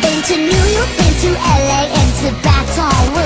been to New York, been to LA, and to Baton Rouge.